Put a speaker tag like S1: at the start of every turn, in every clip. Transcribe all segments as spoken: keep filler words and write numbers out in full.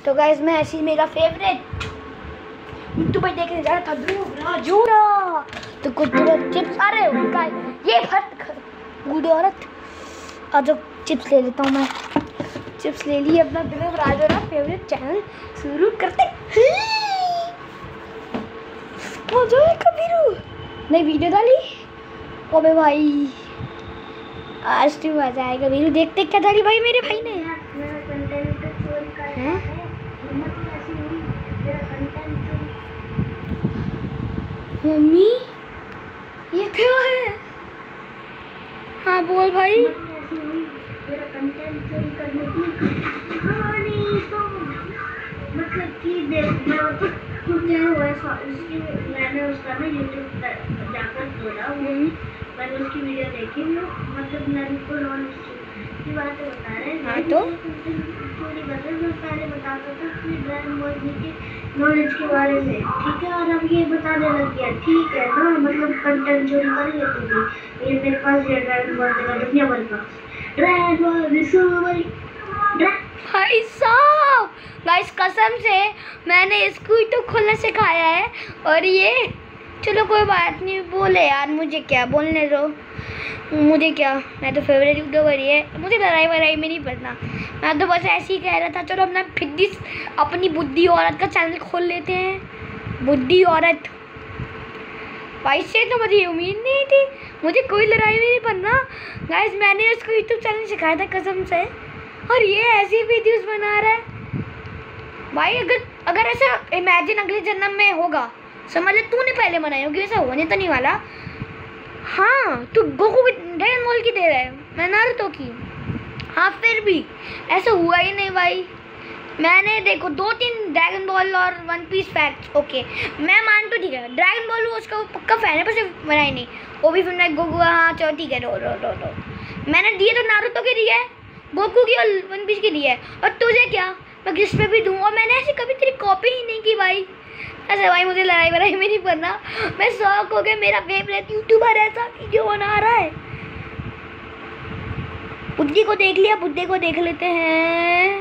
S1: तो गाइस मैं ऐसी मेरा फेवरेट यूट्यूबर देखने जा रहा था ध्रुव राजौरा, तो कुछ चिप्स आ रहे हो गाइस, ये फट बूढ़ी औरत आज चिप्स ले लेता हूँ मैं। चिप्स ले लिए, अपना ध्रुव राजौरा फेवरेट चैनल शुरू करते हैं। कबीरू नई वीडियो डाली, ओबे भाई आज तो मजा आएगा। वीडियो देखते क्या डाली भाई मेरे भाई ने। मम्मी ये क्या है? हाँ बोल भाई।
S2: मतलब कि देख मैं मैंने उसका ना यूट्यूब जाकर खोला, मैंने उसकी वीडियो देखी, मतलब मैंने को नॉलेज की बातें बता रहे हैं।
S1: हाँ तो
S2: थोड़ी बातें मैं पहले बताता था कि ड्रैगन बॉल के नॉलेज के बारे में, ठीक है, और अब ये बताने लग गया, ठीक है ना, मतलब कंटेंट चोरी कर लेते थे। ये मेरे पास ये ड्रैगन बॉल का दुनिया भर का ड्रैगन बॉल
S1: भाई साहब, गाइस कसम से मैंने इसको ही तो खोलना सिखाया है। और ये चलो कोई बात नहीं, बोले यार, मुझे क्या बोलने दो, मुझे क्या, मैं तो फेवरेट यूट्यूबर ही है, मुझे लड़ाई वड़ाई में नहीं पड़ना। मैं तो बस ऐसे ही कह रहा था, चलो अपना फिद्दी अपनी बुद्धि औरत का चैनल खोल लेते हैं। बुद्धि औरत भाई से तो मुझे उम्मीद नहीं थी, मुझे कोई लड़ाई में नहीं पड़ना। गाइस मैंने उसको यूट्यूब चैनल सिखाया था कसम से, और ये ऐसी वीडियोस बना रहा है भाई। अगर अगर ऐसा इमेजिन अगले जन्म में होगा, समझ ले तूने पहले बनाई होगी, ऐसा होने तो नहीं वाला। हाँ तू गोकू की ड्रैगन बॉल की दे रहा है, मैं नारुतो की। हाँ फिर भी ऐसा हुआ ही नहीं भाई। मैंने देखो दो तीन ड्रैगन बॉल और वन पीस फैक्ट्स, ओके मैं मान तो ठीक है, ड्रैगन बॉल वो उसका पक्का फैन है, पर सिर्फ बनाई नहीं वो भी फिर मैं गोकू। हाँ चलो ठीक है, रो रो रो रो मैंने दिए तो नारुतो के दिए, गोकू की और वन पीस की दी है, और तुझे क्या, मैं किस पे भी दूँ। और मैंने ऐसी कभी तेरी कॉपी ही नहीं की भाई। ऐसे भाई मुझे लड़ाई वड़ाई में नहीं पड़ना, मैं शौक हो गया, मेरा फेवरेट यूट्यूबर ऐसा वीडियो बना रहा है। बुद्धि को देख लिया, बुद्धि को देख लेते हैं।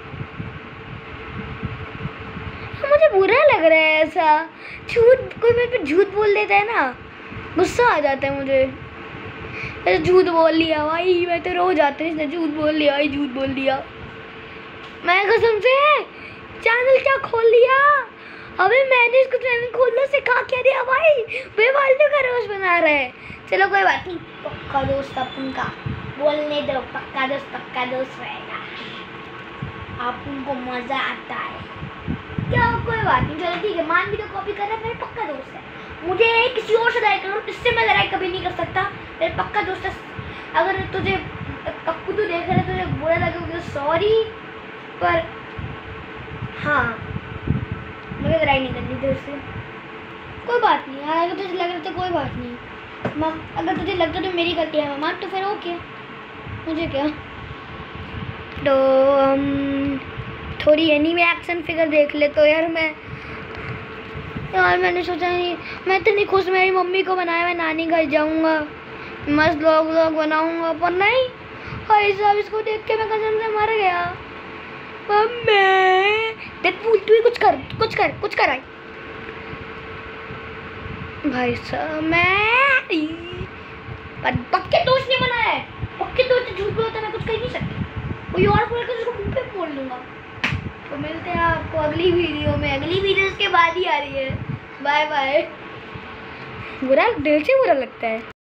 S1: मुझे बुरा लग रहा है ऐसा, झूठ कोई मेरे पे झूठ बोल देता है ना, गुस्सा आ जाता है मुझे। ऐसे झूठ बोल लिया भाई, मैं तो रो जाती हूँ, इसने झूठ बोल लिया भाई, झूठ बोल दिया। मैं कसम से चैनल क्या खोल लिया, अबे मैंने इसको चैनल खोलना सिखा क्या दिया भाई, बेवाल्टू का रोज बना रहे हैं। चलो कोई बात नहीं, पक्का दोस्त अपन का, बोलने दो, पक्का दोस्त पक्का दोस्त रहेगा, आप उनको मजा आता है क्या, कोई बात नहीं, चलो ठीक है, मान भी तो कॉपी कर रहा है, मेरे पक्का दोस्त है। मुझे किसी और से लड़ाई करो, इससे मैं लड़ाई कभी नहीं कर सकता, मेरे पक्का दोस्त है। अगर तुझे कप्पू तू देख रहे तुझे बुरा लगे मुझे सॉरी, पर हाँ मुझे लड़ाई नहीं करनी थी उससे, कोई बात नहीं यार। अगर तुझे लग रहा था कोई बात नहीं, मैं अगर तुझे लगता तो मेरी गलती है मान, तो फिर ओके, मुझे क्या। तो um, थोड़ी एनीमे एक्शन फिगर देख ले तो यार। मैं यार मैंने सोचा नहीं, मैं इतनी खुश मेरी मम्मी को बनाया, मैं नानी घर जाऊंगा, मस्त व्लॉग व्लॉग बनाऊंगा, पर नहीं भाई साहब, इसको देख के मैं कसम से मर गया। मम्मी देख तू ही कुछ कर, कुछ कर कुछ कर आई भाई साहब। मैं पर पक्के दोस्त ने बनाया है, पक्के दोस्त झूठ बोलता मैं कुछ कह नहीं सकती, कोई और बोल कर उसको मुंह पे बोल लूँगा। तो मिलते हैं आपको अगली वीडियो में, अगली वीडियो इसके बाद ही आ रही है। Bye bye. बुरा दिल से बुरा लगता है।